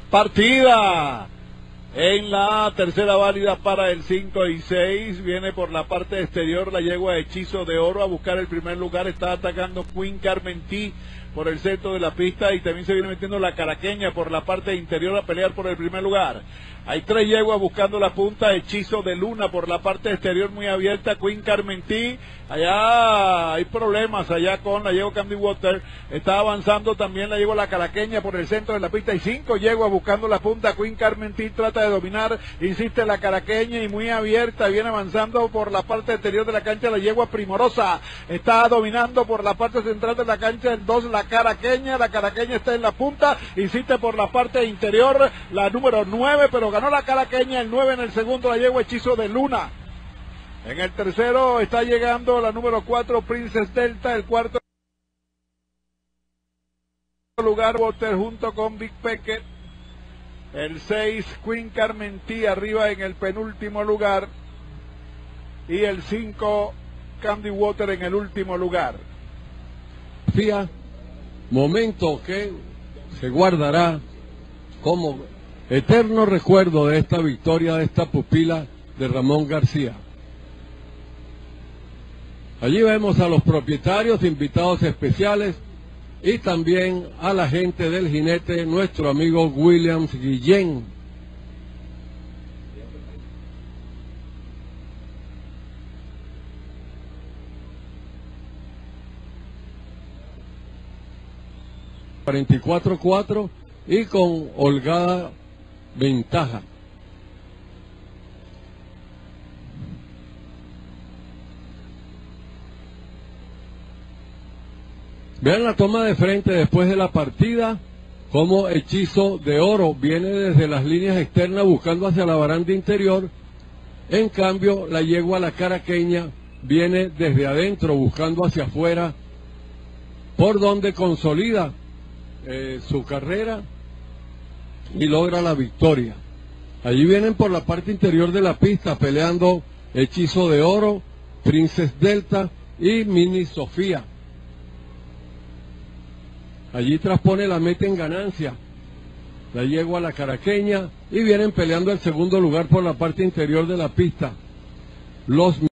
Partida en la tercera válida para el 5 y 6. Viene por la parte exterior la yegua Hechizo de Oro a buscar el primer lugar. Está atacando Queen Carmentí por el centro de la pista y también se viene metiendo la Caraqueña por la parte interior a pelear por el primer lugar. Hay tres yeguas buscando la punta. Hechizo de Luna por la parte exterior muy abierta. Queen Carmentí, allá hay problemas allá con la yegua Candy Water. Está avanzando también la yegua la Caraqueña por el centro de la pista. Hay cinco yeguas buscando la punta. Queen Carmentí trata de dominar, insiste la Caraqueña y muy abierta. Viene avanzando por la parte exterior de la cancha la yegua Primorosa. Está dominando por la parte central de la cancha el 2 la Caraqueña. La Caraqueña está en la punta, insiste por la parte interior la número 9, pero ganó la Caraqueña. El 9 en el segundo la yegua Hechizo de Luna. En el tercero está llegando la número 4 Princess Delta. El cuarto lugar Water junto con Big Peque. El 6 Queen Carmentí arriba en el penúltimo lugar. Y el 5 Candy Water en el último lugar. Momento que se guardará como eterno recuerdo de esta victoria, de esta pupila de Ramón García. Allí vemos a los propietarios, invitados especiales y también a la gente del jinete, nuestro amigo Williams Guillén. ...44-4 y con holgada ventaja. Vean la toma de frente después de la partida, como Hechizo de Oro viene desde las líneas externas buscando hacia la baranda interior. En cambio, la yegua la Caraqueña viene desde adentro buscando hacia afuera, por donde consolida su carrera y logra la victoria. Allí vienen por la parte interior de la pista peleando Hechizo de Oro, Princess Delta y Mini Sofía. Allí transpone la meta en ganancia la yegua la Caraqueña y vienen peleando el segundo lugar por la parte interior de la pista los